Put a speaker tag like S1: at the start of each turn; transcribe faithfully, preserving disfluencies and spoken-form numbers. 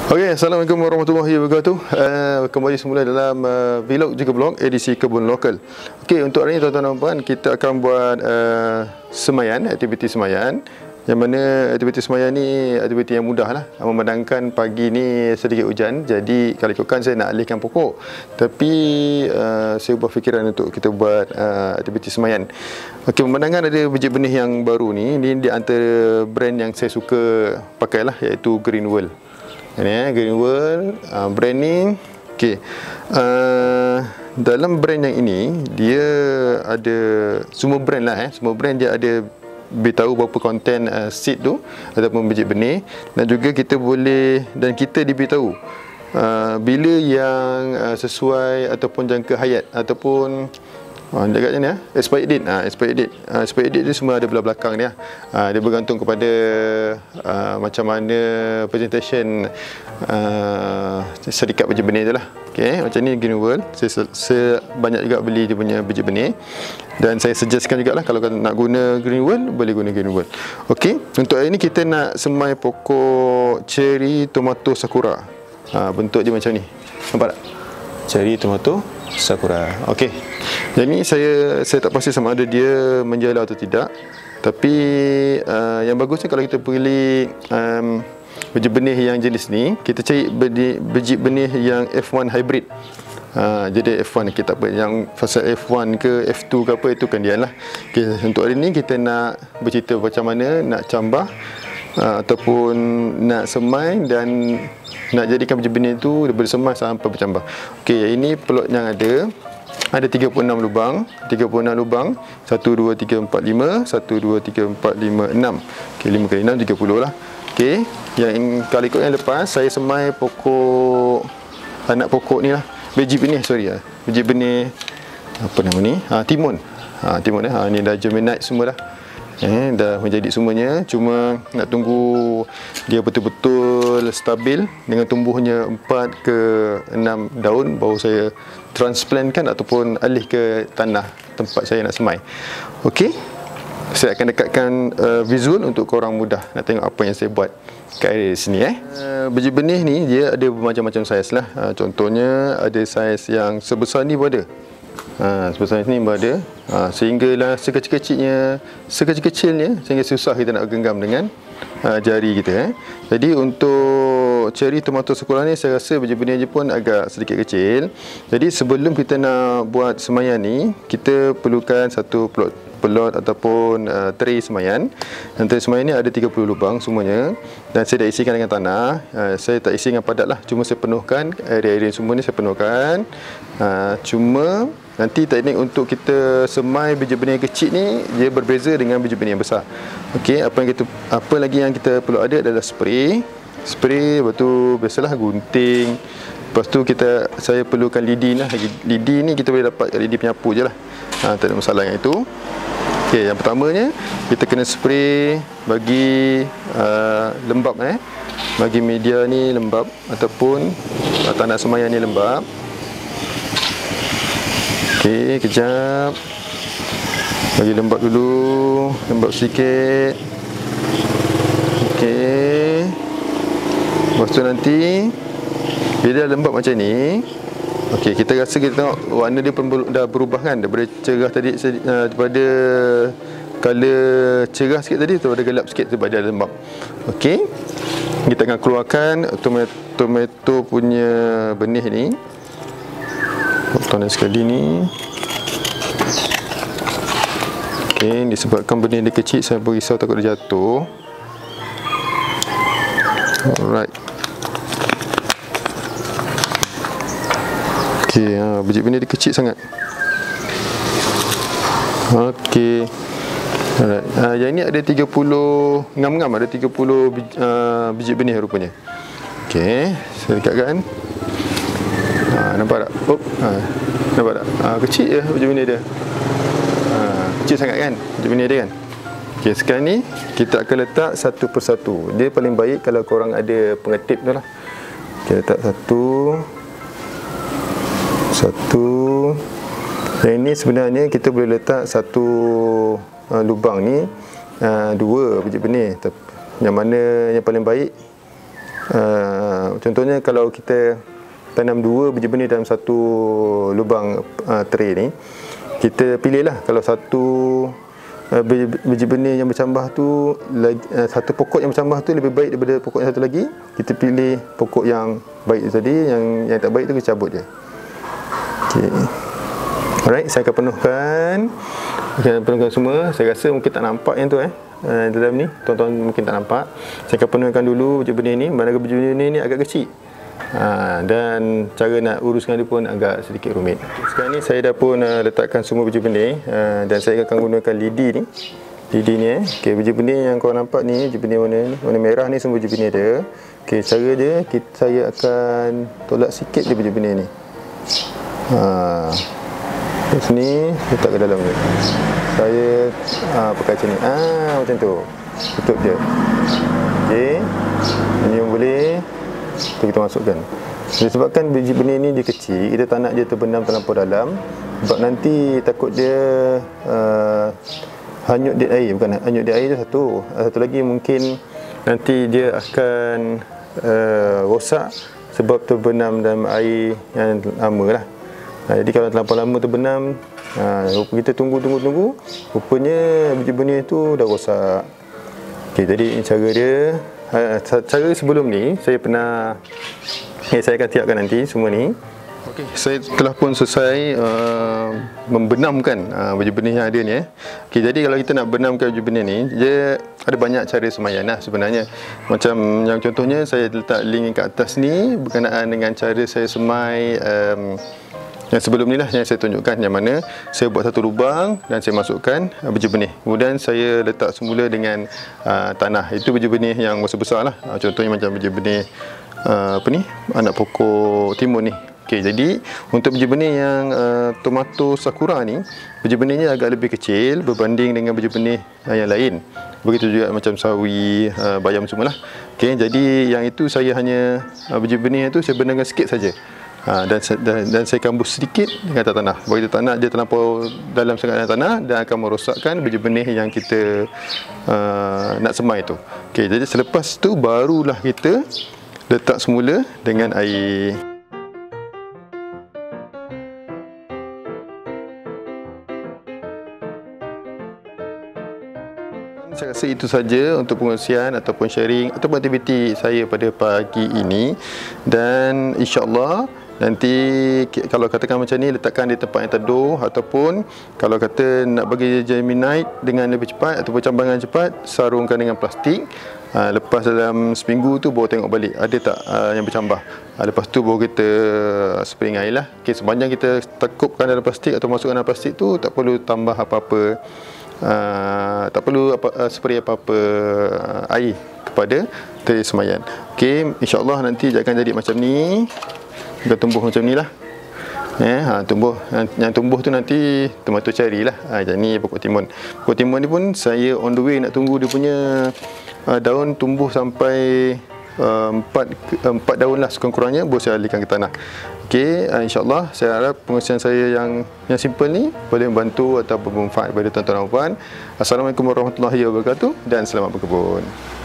S1: Okey, Assalamualaikum warahmatullahi wabarakatuh. Uh, kembali semula dalam uh, vlog juga blog edisi Kebun Lokal. Okey, untuk hari ini tuan-tuan dan puan, kita akan buat uh, semayan, aktiviti semayan. Yang mana aktiviti semayan ni aktiviti yang mudah lah. Memandangkan pagi ni sedikit hujan, jadi kalau ikutkan saya nak alihkan pokok. Tapi uh, saya ubah fikiran untuk kita buat uh, aktiviti semayan. Okey, memandangkan ada biji benih yang baru ni, ni di antara brand yang saya suka pakai lah, iaitu Green World. Ini ya, Green World uh, brand ni. Okey, uh, dalam brand yang ini dia ada semua brand lah eh, semua brand dia ada beritahu berapa konten uh, seed tu ataupun biji benih, dan juga kita boleh dan kita diberitahu uh, bila yang uh, sesuai ataupun jangka hayat ataupun Oh, dekat ni ya, expired date. Ah, expired date. Ah, expired date tu semua ada belah belakang dia. Ah, dia bergantung kepada ah, macam mana presentation ah, syarikat biji benih tu lah. Okey, macam ni Green World. Saya, saya banyak juga beli dia punya biji benih, dan saya suggestkan jugalah kalau nak guna Green World, boleh guna Green World. Okey, untuk hari ni kita nak semai pokok cherry tomato sakura. Ah, bentuk dia macam ni. Nampak tak? Cherry tomato sakura. Okey. Jadi saya saya tak pasti sama ada dia menjala atau tidak. Tapi uh, yang bagusnya kalau kita pilih um, biji benih yang jenis ni, kita cari biji, biji benih yang F one hybrid. Uh, jadi F one kita apa yang fasa F one ke F two ke apa, itu kan dia lah. Okay, untuk hari ni kita nak bercerita macam mana nak cambah uh, ataupun nak semai dan nak jadikan biji benih tu daripada semai sampai bercambah. Okey, ini pelot yang ada. Ada tiga puluh enam lubang, tiga puluh enam lubang, satu, dua, tiga, empat, lima, satu, dua, tiga, empat, lima, enam. Okey, lima kali enam, tiga puluh lah. Okey, yang kali ikut yang lepas saya semai pokok, anak pokok ni lah, biji benih, sorry lah, biji benih apa nama ni, ha, timun. Ha, timun eh, ha, ni dah germinate semua dah. Eh, dah menjadi semuanya, cuma nak tunggu dia betul-betul stabil dengan tumbuhnya empat ke enam daun, baru saya transplantkan ataupun alih ke tanah tempat saya nak semai. Okey, saya akan dekatkan uh, visual untuk korang mudah nak tengok apa yang saya buat kat area sini eh. Uh, biji benih ni dia ada bermacam-macam saiz lah. Uh, contohnya ada saiz yang sebesar ni pun ada. Ha, sebesar ni pun ada. Ha, sehinggalah sekecil-kecilnya, sekecil-kecilnya sehingga susah kita nak genggam dengan uh, jari kita eh. Jadi untuk cherry tomato sakura ni saya rasa biji benih je pun agak sedikit kecil. Jadi sebelum kita nak buat semayan ni, kita perlukan satu pelot pelot ataupun uh, tray semayan. Dan tray semayan ni ada tiga puluh lubang semuanya, dan saya dah isikan dengan tanah. Uh, saya tak isi dengan padat lah, cuma saya penuhkan area-area semua ni, saya penuhkan. Uh, cuma nanti teknik untuk kita semai biji benih kecil ni dia berbeza dengan biji benih yang besar. Okey, apa yang kita apa lagi yang kita perlu ada adalah spray. Spray, lepas tu biasalah gunting. Lepas tu kita saya perlukan lidi lah. Lidi ni kita boleh dapat kat lidi penyapu je lah. Ha, tak ada masalah yang itu. Okey, yang pertamanya kita kena spray bagi uh, lembab eh. Bagi media ni lembab ataupun uh, tanah semayan ni lembab. Okey, kejap. Bagi lembab dulu, lembab sedikit. Okey. Lepas tu nanti bila dah lembab macam ni, okey, kita rasa kita tengok warna dia pun dah berubah kan, daripada cerah tadi uh, daripada color cerah sikit tadi daripada gelap sikit sebab dia lembab. Okey. Kita akan keluarkan tomato, tomato punya benih ni. Potong sekali ni. Okey, disebabkan benih dia kecil, saya berisau takut dia jatuh. Alright. Okey, ha, biji benih dia kecil sangat. Okey. Alright. Ha, yang ni ada tiga puluh ngam-ngam, ada tiga puluh biji, uh, biji benih rupanya. Okey, saya dekatkan. Ha, nampak tak? Oh, ha, nampak tak? Ha, kecil je biji benih dia. Ha, kecil sangat kan biji benih dia kan. Okey, sekarang ni kita akan letak satu persatu. Dia paling baik kalau korang ada pengetip tu lah. Kita letak satu Satu. Yang ini sebenarnya kita boleh letak satu uh, lubang ni uh, dua biji benih. Yang mana yang paling baik Uh, contohnya kalau kita tanam dua biji benih dalam satu lubang uh, tray ni, kita pilihlah kalau satu uh, biji, biji benih yang bercambah tu lagi, uh, satu pokok yang bercambah tu lebih baik daripada pokok yang satu lagi, kita pilih pokok yang baik tadi, yang yang tak baik tu kita cabut je. Okey. Alright, saya akan penuhkan. Saya akan penuhkan semua. Saya rasa mungkin tak nampak yang tu eh. Uh, dalam ni, tuan-tuan mungkin tak nampak. Saya akan penuhkan dulu biji benih ni. Mana biji benih ni agak kecil. Ha, dan cara nak uruskan dia pun agak sedikit rumit. Sekarang ni saya dah pun uh, letakkan semua biji benih, uh, dan saya akan gunakan lidi ni. Lidi ni eh. Okey, biji benih yang kau nampak ni, biji benih warna ni, warna merah ni semua biji benih dia. Okey, cara dia kita, saya akan tolak sikit dia biji benih ni. Ha. Di sini letak ke dalam ni. Saya ha, pakai macam ni. Ah, macam tu. Tutup dia. Okey. Ini yang boleh. Itu kita masukkan. Disebabkan biji benih ni dia kecil, kita tak nak dia terbenam terlampau dalam, sebab nanti takut dia uh, hanyut di air. Bukan hanyut di air tu satu. Satu lagi mungkin nanti dia akan uh, rosak sebab terbenam dalam air yang lama lah. Nah, jadi kalau terlampau lama terbenam, uh, kita tunggu-tunggu-tunggu, rupanya biji benih tu dah rosak. Okay, jadi cara dia. Uh, cara sebelum ni saya pernah, eh, saya akan tiapkan nanti semua ni. Okey, saya telah pun selesai uh, membenamkan uh, biji benih yang ada ni eh. Okey, jadi kalau kita nak benamkan biji benih ni, dia ada banyak cara semayan lah sebenarnya. Macam yang contohnya saya letak link kat atas ni berkenaan dengan cara saya semai um, yang sebelum ni lah, yang saya tunjukkan, yang mana saya buat satu lubang dan saya masukkan uh, biji benih. Kemudian saya letak semula dengan uh, tanah. Itu biji benih yang besar-besar lah. Uh, contohnya macam biji benih uh, apa ni, anak pokok timun ni. Okey, jadi untuk biji benih yang uh, tomato sakura ni, biji benihnya agak lebih kecil berbanding dengan biji benih uh, yang lain. Begitu juga macam sawi, uh, bayam semualah. Okey, jadi yang itu saya hanya uh, biji benih itu saya benamkan sikit saja. Ha, dan, dan, dan saya kambus sedikit dengan atas tanah. Begitu tanah dia terlampau dalam sangat dalam tanah dan akan merosakkan biji benih yang kita uh, nak semai tu. Okey, jadi selepas tu barulah kita letak semula dengan air. Saya rasa itu saja untuk pengungsian ataupun sharing ataupun aktiviti saya pada pagi ini, dan insya-Allah nanti kalau katakan macam ni, letakkan di tempat yang teduh, ataupun kalau kata nak bagi germinate dengan lebih cepat ataupun cambangan cepat, sarungkan dengan plastik. Ha, lepas dalam seminggu tu baru tengok balik ada tak uh, yang bercambah. Ha, lepas tu baru kita spray dengan air lah. Okay, sepanjang kita tekupkan dalam plastik atau masukkan dalam plastik tu, tak perlu tambah apa-apa. Uh, tak perlu apa, uh, spray apa-apa uh, air kepada teri semayan. Okey, insya-Allah nanti dia akan jadi macam ni. Dia tumbuh macam ni lah. Eh, ha, tumbuh yang, yang tumbuh tu nanti tomato cherry lah. Ha, jadi ni pokok timun. Pokok timun ni pun saya on the way nak tunggu dia punya uh, daun tumbuh sampai uh, empat, empat daun lah sekurang-kurangnya, baru saya alihkan ke tanah. Okey, uh, insya-Allah saya harap pengungsian saya yang yang simple ni boleh membantu atau bermanfaat kepada tuan-tuan dan puan. Assalamualaikum warahmatullahi wabarakatuh dan selamat berkebun.